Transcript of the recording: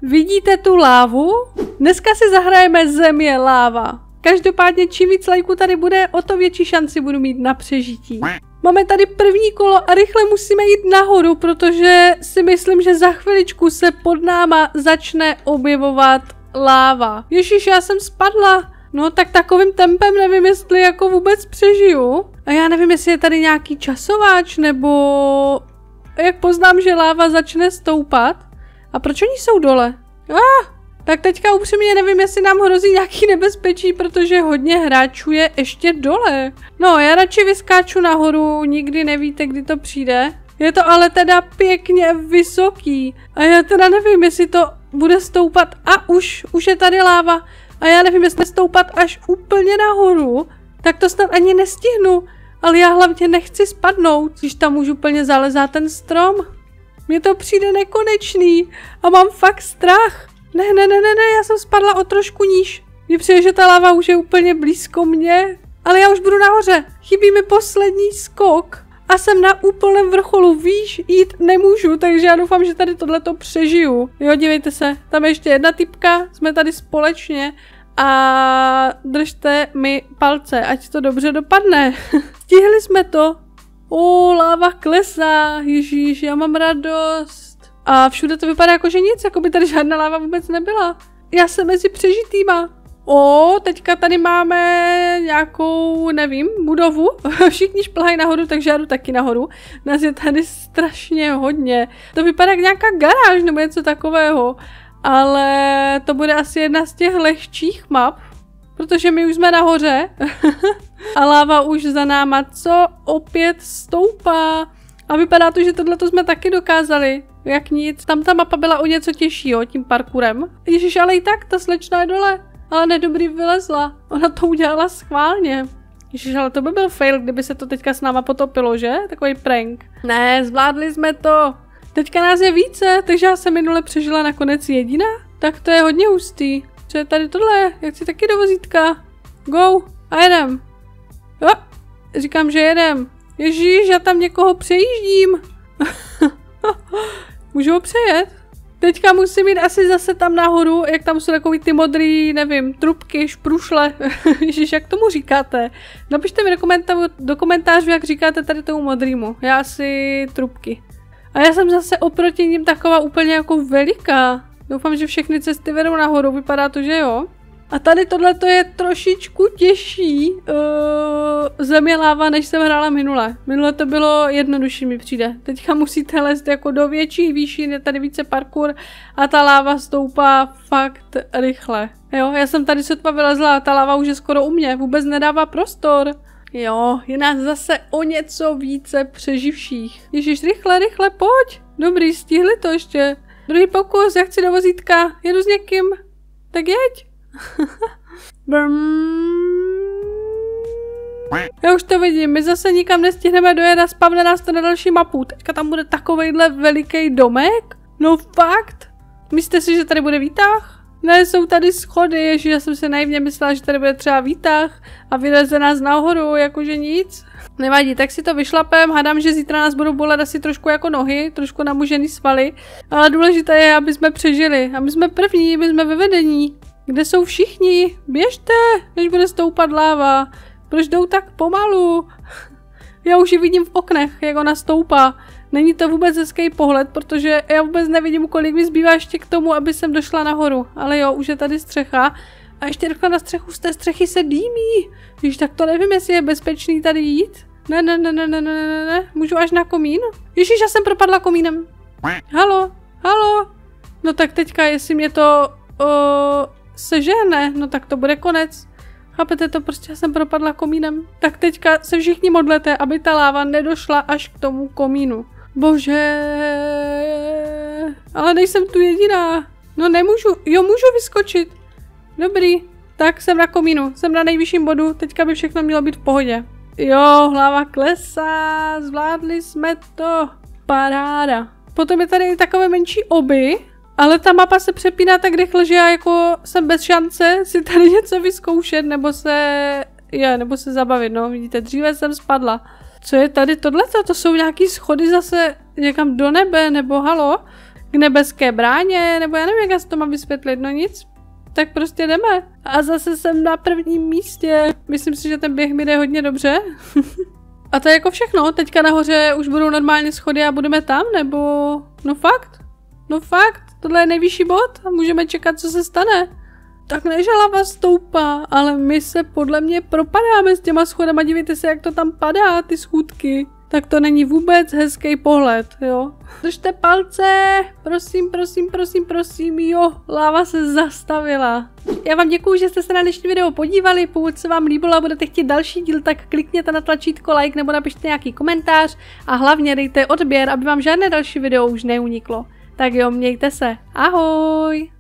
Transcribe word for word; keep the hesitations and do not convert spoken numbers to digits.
Vidíte tu lávu? Dneska si zahrajeme Zem je láva. Každopádně čím víc lajků tady bude, o to větší šanci budu mít na přežití. Máme tady první kolo a rychle musíme jít nahoru, protože si myslím, že za chviličku se pod náma začne objevovat láva. Ježiš, já jsem spadla. No tak takovým tempem nevím, jestli jako vůbec přežiju. A já nevím, jestli je tady nějaký časováč, nebo jak poznám, že láva začne stoupat. A proč oni jsou dole? Ah, tak teďka upřímně nevím, jestli nám hrozí nějaký nebezpečí, protože hodně hráčů je ještě dole. No, já radši vyskáču nahoru, nikdy nevíte, kdy to přijde. Je to ale teda pěkně vysoký. A já teda nevím, jestli to bude stoupat. A už, už je tady láva. A já nevím, jestli stoupat až úplně nahoru. Tak to snad ani nestihnu. Ale já hlavně nechci spadnout, když tam už úplně zalezá ten strom. Mně to přijde nekonečný a mám fakt strach. Ne, ne, ne, ne, ne, já jsem spadla o trošku níž. Mně přijde, že ta láva už je úplně blízko mě. Ale já už budu nahoře. Chybí mi poslední skok. A jsem na úplném vrcholu, víš, jít nemůžu, takže já doufám, že tady tohleto přežiju. Jo, dívejte se, tam je ještě jedna typka, jsme tady společně a držte mi palce, ať to dobře dopadne. Stihli jsme to. O, láva klesá, ježíš, já mám radost. A všude to vypadá jako, že nic, jako by tady žádná láva vůbec nebyla. Já jsem mezi přežitýma. O, teďka tady máme nějakou, nevím, budovu. Všichni šplhají nahoru, takže já jdu taky nahoru. Nás je tady strašně hodně. To vypadá jak nějaká garáž nebo něco takového. Ale to bude asi jedna z těch lehčích map, protože my už jsme nahoře. A láva už za náma, co opět stoupá. A vypadá to, že tohleto jsme taky dokázali. Jak nic. Tam ta mapa byla o něco těžšího, tím parkourem. Ježiš, ale i tak, ta slečna je dole. Ale nedobrý vylezla. Ona to udělala schválně. Ježiš, ale to by byl fail, kdyby se to teďka s náma potopilo, že? Takový prank. Ne, zvládli jsme to. Teďka nás je více, takže já jsem minule přežila nakonec jediná. Tak to je hodně hustý. Co je tady tohle? Jak si taky do vozítka? Go. A jedem. Jo. Říkám, že jedem. Ježíš, já tam někoho přejíždím. Můžu ho přejet? Teďka musím jít asi zase tam nahoru, jak tam jsou takový ty modrý, nevím, trubky, šprušle. Ježiš, jak tomu říkáte? Napište mi do, komentá do komentářů, jak říkáte tady tomu modrýmu. Já asi trubky. A já jsem zase oproti ním taková úplně jako veliká. Doufám, že všechny cesty vedou nahoru, vypadá to, že jo. A tady tohleto je trošičku těžší uh, Zem je láva, než jsem hrála minule. Minule to bylo jednodušší, mi přijde. Teďka musíte lézt jako do větších výšin, je tady více parkour a ta láva stoupá fakt rychle. Jo, já jsem tady sotva vylezla a ta láva už je skoro u mě, vůbec nedává prostor. Jo, je nás zase o něco více přeživších. Ježiš, rychle, rychle, pojď. Dobrý, stihli to ještě. Druhý pokus, já chci do vozítka, jedu s někým. Tak jeď. Já už to vidím, my zase nikam nestihneme dojet a spavne nás to na další mapu. Teďka tam bude takovejhle veliký domek? No fakt? Myslíte si, že tady bude výtah? Ne, jsou tady schody, ježi, já jsem si naivně myslela, že tady bude třeba výtah a vyleze nás nahoru, jakože nic. Nevadí, tak si to vyšlapem, hádám, že zítra nás budou bolet asi trošku jako nohy, trošku namužený svaly, ale důležité je, aby jsme přežili. A my jsme první, my jsme ve vedení. Kde jsou všichni? Běžte, než bude stoupat láva. Proč jdou tak pomalu? Já už ji vidím v oknech, jak ona stoupá. Není to vůbec hezký pohled, protože já vůbec nevidím, kolik mi zbývá ještě k tomu, aby jsem došla nahoru. Ale jo, už je tady střecha. A ještě rychle na střechu, z té střechy se dýmí. Víš, tak to nevím, jestli je bezpečný tady jít. Ne, ne, ne, ne, ne, ne, ne, ne. Můžu až na komín? Ježíš, já jsem propadla komínem. Halo, halo. No tak teďka, jestli mě to uh, sežehne, no tak to bude konec. Chápete to, prostě já jsem propadla komínem. Tak teďka se všichni modlete, aby ta láva nedošla až k tomu komínu. Bože. Ale nejsem tu jediná. No nemůžu, jo, můžu vyskočit. Dobrý, tak jsem na komínu, jsem na nejvyšším bodu, teďka by všechno mělo být v pohodě. Jo, hlava klesá, zvládli jsme to. Paráda. Potom je tady takové menší oby, ale ta mapa se přepíná tak rychle, že já jako jsem bez šance si tady něco vyzkoušet, nebo se, je, nebo se zabavit, no, vidíte, dříve jsem spadla. Co je tady tohleto? To jsou nějaký schody zase někam do nebe, nebo halo? k nebeské bráně, nebo já nevím, jak já si to mám vysvětlit, no nic. Tak prostě jdeme. A zase jsem na prvním místě. Myslím si, že ten běh mi jde hodně dobře. A to je jako všechno. Teďka nahoře už budou normálně schody a budeme tam, nebo... No fakt? No fakt? Tohle je nejvyšší bod a můžeme čekat, co se stane. Tak ne, že lava stoupá, ale my se podle mě propadáme s těma schodama. Dívejte se, jak to tam padá, ty schůdky. Tak to není vůbec hezký pohled, jo. Držte palce, prosím, prosím, prosím, prosím, jo, láva se zastavila. Já vám děkuju, že jste se na dnešní video podívali, pokud se vám líbilo a budete chtít další díl, tak klikněte na tlačítko like nebo napište nějaký komentář a hlavně dejte odběr, aby vám žádné další video už neuniklo. Tak jo, mějte se, ahoj!